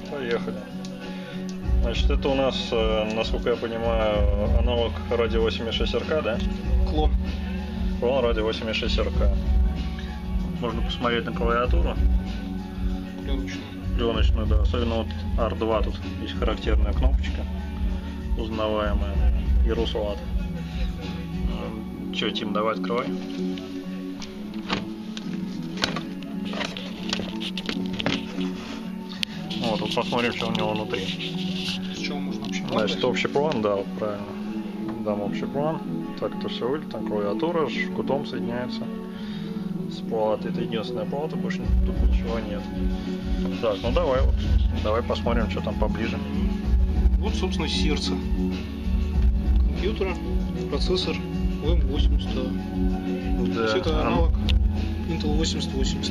Поехали. Значит, это у нас, насколько я понимаю, аналог радио 86 РК, да? Клон. Клон радио 86 РК. Можно посмотреть на клавиатуру. Пленочную, да. Особенно вот R2 тут есть характерная кнопочка, узнаваемая. Ярослав. Че, Тим, давай открывай. Вот, тут посмотрим, что у него внутри. С чего можно общий план? Значит, общий план, да, вот правильно. Дам общий план. Так это все выглядит, там клавиатура с жгутом соединяется с платой. Это единственная плата, больше тут ничего нет. Так, ну давай посмотрим, что там поближе. Вот, собственно, сердце компьютера, процессор VM80. Да. Все это аналог Intel 8080.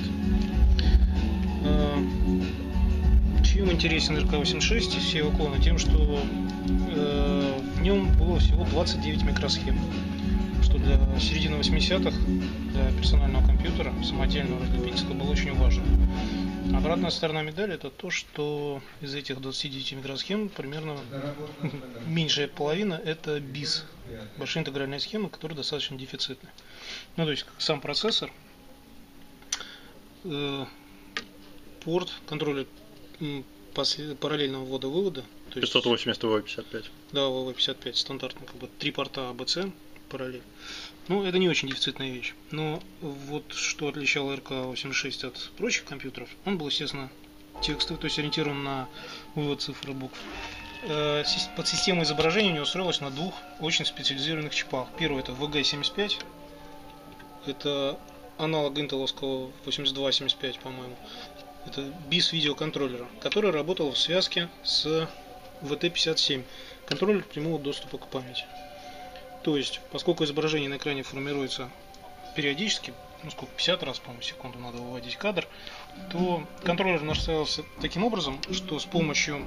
Чем интересен RK86 и все его клоны? Тем, что в нем было всего 29 микросхем, что для середины 80-х, для персонального компьютера, самодельного разлюбительского, было очень важно. Обратная сторона медали — это то, что из этих 29 микросхем примерно меньшая половина — это BIS, большие интегральные схемы, которые достаточно дефицитны. Ну, то есть сам процессор, порт, контроллер параллельного ввода-вывода. 580 V55. Да, V55 стандартно, как бы 3 порта ABC параллель. Ну, это не очень дефицитная вещь. Но вот что отличало RK86 от прочих компьютеров, он был, естественно, текстовый, то есть ориентирован на вывод цифр и букв. Подсистема изображения у него строилась на двух очень специализированных чипах. Первый — это VG75, это аналог интеловского 8275, по-моему. Это BIS видеоконтроллера, который работал в связке с VT57, контроллер прямого доступа к памяти. То есть, поскольку изображение на экране формируется периодически, ну сколько, 50 раз, по-моему, в секунду надо выводить кадр, то контроллер настраивался таким образом, что с помощью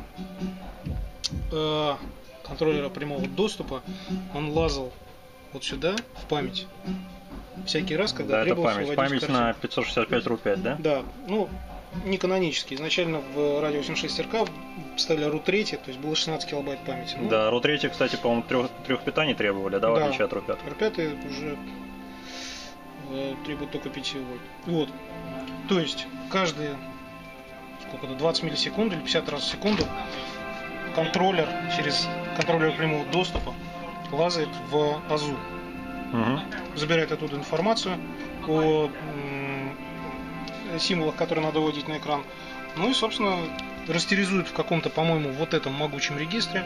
контроллера прямого доступа он лазал вот сюда, в память, всякий раз, когда требовалось выводить память картинку. на 565 RU5, да? Да, ну, не канонический. Изначально в радио 86 РК ставили RU3, то есть было 16 килобайт памяти. Ну, да, RU3, кстати, по-моему, трех питаний требовали, да, в отличие от RU5. RU5 уже требует только 5 вольт. Вот. То есть каждые 20 миллисекунд или 50 раз в секунду контроллер через контроллер прямого доступа лазает в АЗУ. Забирает оттуда информацию о символах, которые надо вводить на экран. Ну и, собственно, растеризует в каком-то, по-моему, вот этом могучем регистре.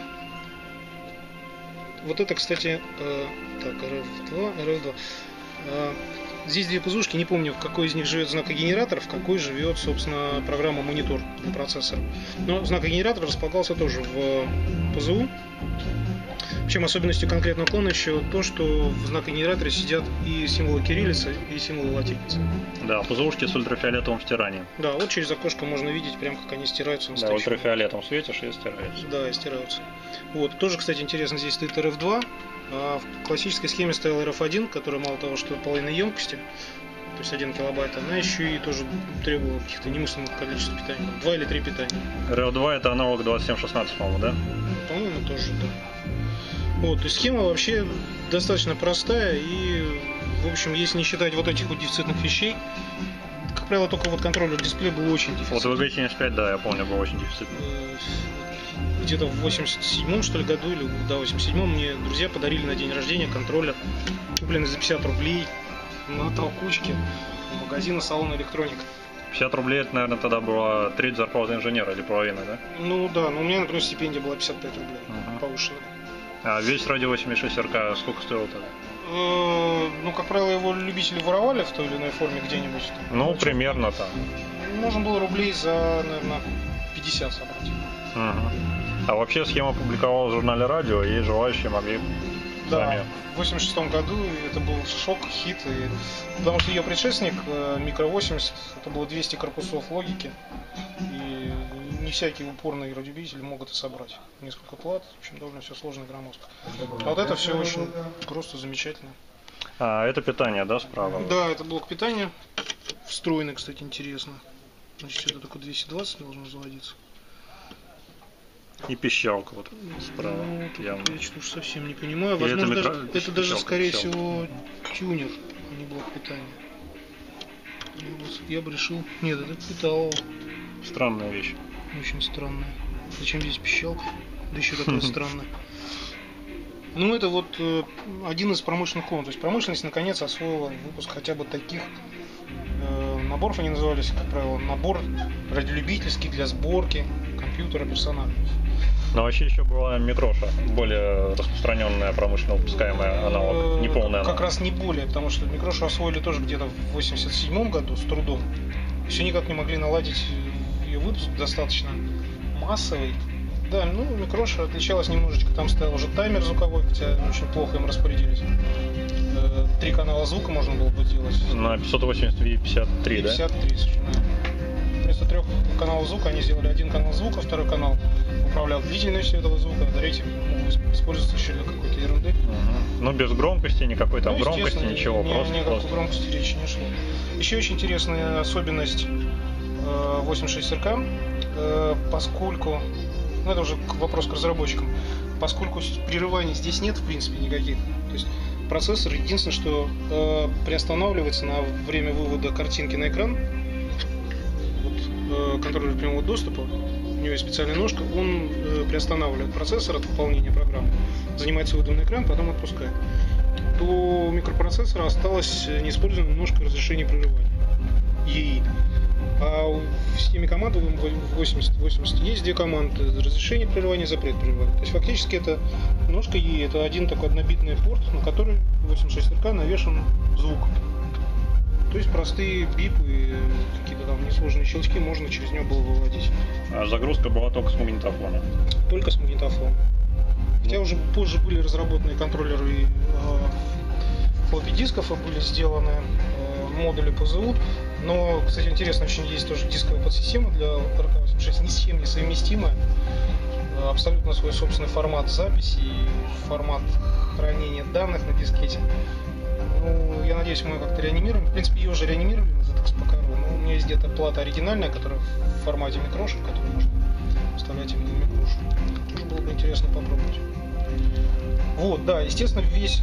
Вот это, кстати, так, RF2. Здесь две пазушки, не помню, в какой из них живет знакогенератор, в какой живет, собственно, программа монитор для процессора. Но знакогенератор располагался тоже в ПЗУ. Причем особенностью конкретного клона еще то, что в знакогенераторе сидят и символы кириллицы, и символы латиницы. Да, ПЗУшки с ультрафиолетовым стиранием. Да, вот через окошко можно видеть прям, как они стираются. Да, ультрафиолетом светишь и стираются. Да, и стираются. Вот, тоже, кстати, интересно, здесь стоит RF2, а в классической схеме стоял RF1, которая мало того, что половина емкости, то есть 1 килобайт, она еще и тоже требовала каких-то немыслимых количеств питания, 2 или 3 питания. RF2 это аналог 2716, по-моему, да? По-моему, тоже, да. Вот, то есть схема вообще достаточно простая и, в общем, если не считать вот этих вот дефицитных вещей, как правило, только вот контроллер дисплея был очень дефицитный. Вот VG75, да, я помню, был очень дефицитный. Где-то в 87-м, что ли, году, или да, в 87-м мне друзья подарили на день рождения контроллер, купленный за 50 рублей на толкучке магазина салона электроника. 50 рублей, это, наверное, тогда была треть зарплаты инженера или половина, да? Ну да, но у меня, например, стипендия была 55 рублей, повышенная. А весь радио 86 РК сколько стоил тогда? Ну, как правило, его любители воровали в той или иной форме где-нибудь. Ну, примерно там. Можно было рублей за, наверное, 50 собрать. А вообще схема публиковалась в журнале «Радио», и желающие могли сами. В 86 году это был шок, хит, потому что ее предшественник, Микро 80, это было 200 корпусов логики, и не всякий упорный радиолюбитель мог это собрать. Несколько плат, в общем, довольно все сложно и громоздко. А вот это все очень просто замечательно. А это питание, да, справа? Да, это блок питания, встроенный, кстати, интересно. Значит, это только 220 должно заводиться. И пищалка вот справа. Ну, тут явно. я что-то уж совсем не понимаю. Или Возможно, это это даже пищалка, скорее пищалка. всего тюнер, а не блок питания. Ну, вот я бы решил... Нет, это питал. Странная вещь. Очень странная. Зачем здесь пищалка? Да еще такая странная. Ну, это вот один из промышленных клонов. То есть промышленность наконец освоила выпуск хотя бы таких наборов, они назывались, как правило, набор радиолюбительский для сборки компьютера персонального. Но вообще еще была микроша, более распространенная промышленно выпускаемая аналог, не полный аналог. Как раз не более, потому что микрошу освоили тоже где-то в 87 году с трудом. Все никак не могли наладить ее выпуск достаточно массовый. Да, ну, микроша отличалась немножечко, там стоял уже таймер звуковой, хотя очень плохо им распорядились. 3 канала звука можно было бы делать. На 580 V53, да? 53, совершенно. Вместо 3 каналов звука они сделали 1 канал звука, 2 канал управлял длительностью этого звука, а 3 мог использоваться еще для какой-то ерунды. Ну, без громкости, никакой там Ну, громкости, ничего, просто. Ни о какой громкости речи не шло. Еще очень интересная особенность 86 РК, поскольку, ну это уже вопрос к разработчикам, поскольку прерываний здесь нет в принципе никаких, то есть процессор единственное, что приостанавливается на время вывода картинки на экран, вот, контроллер прямого доступа, у него есть специальная ножка, он приостанавливает процессор от выполнения программы, занимается выводом на экран, потом отпускает. То у микропроцессора осталась неиспользованная ножка разрешения прерывания, EI. А в системе команд в 80 есть 2 команды: разрешение прерывания, запрет прерывания. То есть фактически это ножка EI, это один такой однобитный порт, на который 86 РК навешен звук. То есть простые бипы и какие-то там несложные щелчки можно через него было выводить. А загрузка была только с магнитофона? Только с магнитофона. Хотя уже позже были разработаны контроллеры флоппи дисков, и были сделаны модули ПЗУ. Но, кстати, интересно, очень есть тоже дисковая подсистема для РК-86, ни с чем не совместимая. Абсолютно свой собственный формат записи и формат хранения данных на дискете. Ну, я надеюсь, мы ее как-то реанимируем. В принципе, ее уже реанимировали на ZX Pacaro, но у меня есть где-то плата оригинальная, которая в формате микроши, в которую можно вставлять именно микрошу. Тоже было бы интересно попробовать. Вот, да, естественно, весь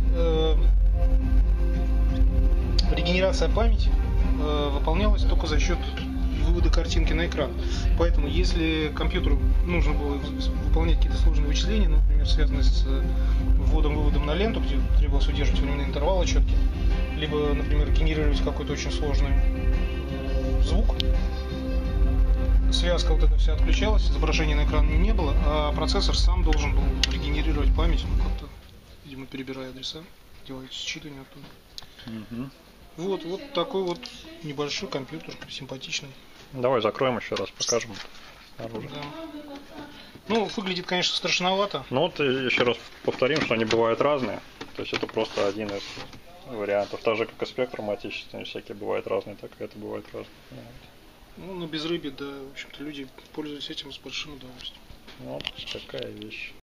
регенерация памяти выполнялась только за счет вывода картинки на экран. Поэтому, если компьютеру нужно было выполнять какие-то сложные вычисления, например, связанные с вводом-выводом на ленту, где требовалось удерживать временные интервалы четкие, либо, например, генерировать какой-то очень сложный звук, связка вот эта вся отключалась, изображения на экране не было, а процессор сам должен был регенерировать память, как-то, видимо, перебирая адреса, делать считывание оттуда. Угу. Вот такой вот небольшой компьютер, симпатичный. Давай закроем еще раз, покажем оружие. Да. Ну, выглядит, конечно, страшновато. Ну вот еще раз повторим, что они бывают разные. То есть это просто один из вариантов. Так же, как и спектрум отечественные всякие бывают разные, так и это бывает разные. Ну, на безрыбье, да, в общем-то, люди пользуются этим с большим удовольствием. Вот такая вещь.